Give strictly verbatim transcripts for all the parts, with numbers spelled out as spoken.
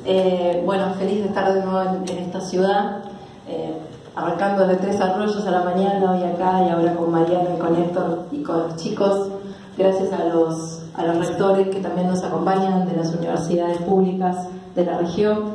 Eh, bueno, feliz de estar de nuevo en, en esta ciudad, eh, arrancando desde Tres Arroyos a la mañana, hoy acá y ahora con Mariano y con Héctor y con los chicos. Gracias a los, a los rectores que también nos acompañan de las universidades públicas de la región.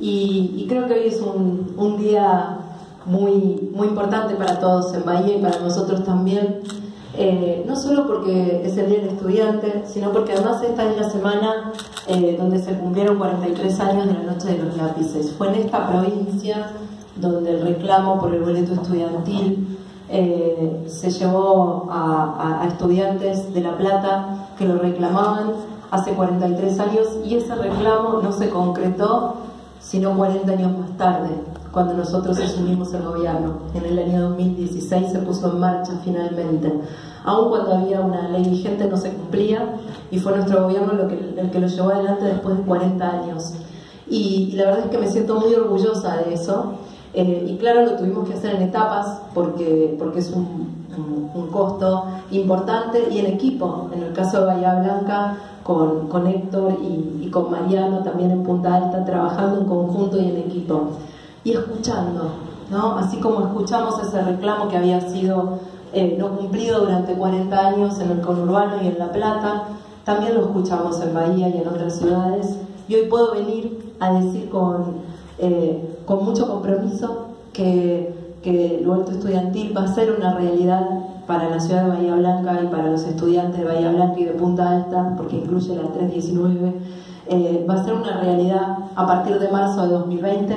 Y, y creo que hoy es un, un día muy, muy importante para todos en Bahía y para nosotros también. Eh, no solo porque es el Día del Estudiante, sino porque además esta es la semana eh, donde se cumplieron cuarenta y tres años de la Noche de los Lápices. Fue en esta provincia donde el reclamo por el boleto estudiantil eh, se llevó a, a, a estudiantes de La Plata que lo reclamaban hace cuarenta y tres años, y ese reclamo no se concretó sino cuarenta años más tarde, cuando nosotros asumimos el gobierno. En el año dos mil dieciséis se puso en marcha finalmente. Aun cuando había una ley vigente no se cumplía, y fue nuestro gobierno lo que, el que lo llevó adelante después de cuarenta años. Y, y la verdad es que me siento muy orgullosa de eso. Eh, y claro, lo tuvimos que hacer en etapas porque, porque es un, un, un costo importante, y en equipo. En el caso de Bahía Blanca, con, con Héctor y, y con Mariano, también en Punta Alta, trabajando en conjunto y en equipo. Y escuchando, ¿no? Así como escuchamos ese reclamo que había sido eh, no cumplido durante cuarenta años en el conurbano y en La Plata, también lo escuchamos en Bahía y en otras ciudades. Y hoy puedo venir a decir con, eh, con mucho compromiso que, que el boleto estudiantil va a ser una realidad para la ciudad de Bahía Blanca y para los estudiantes de Bahía Blanca y de Punta Alta, porque incluye la tres diecinueve. Eh, va a ser una realidad a partir de marzo de dos mil veinte,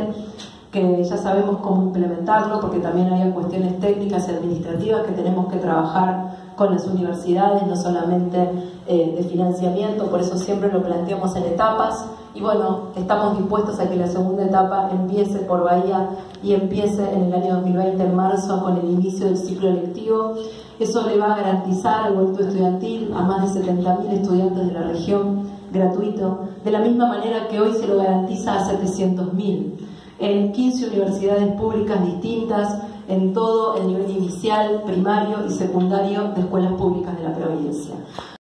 que ya sabemos cómo implementarlo, porque también había cuestiones técnicas y administrativas que tenemos que trabajar con las universidades, no solamente eh, de financiamiento. Por eso siempre lo planteamos en etapas, y bueno, estamos dispuestos a que la segunda etapa empiece por Bahía y empiece en el año dos mil veinte, en marzo, con el inicio del ciclo lectivo. Eso le va a garantizar al boleto estudiantil a más de setenta mil estudiantes de la región gratuito, de la misma manera que hoy se lo garantiza a setecientos mil. En quince universidades públicas distintas, en todo el nivel inicial, primario y secundario de escuelas públicas de la provincia.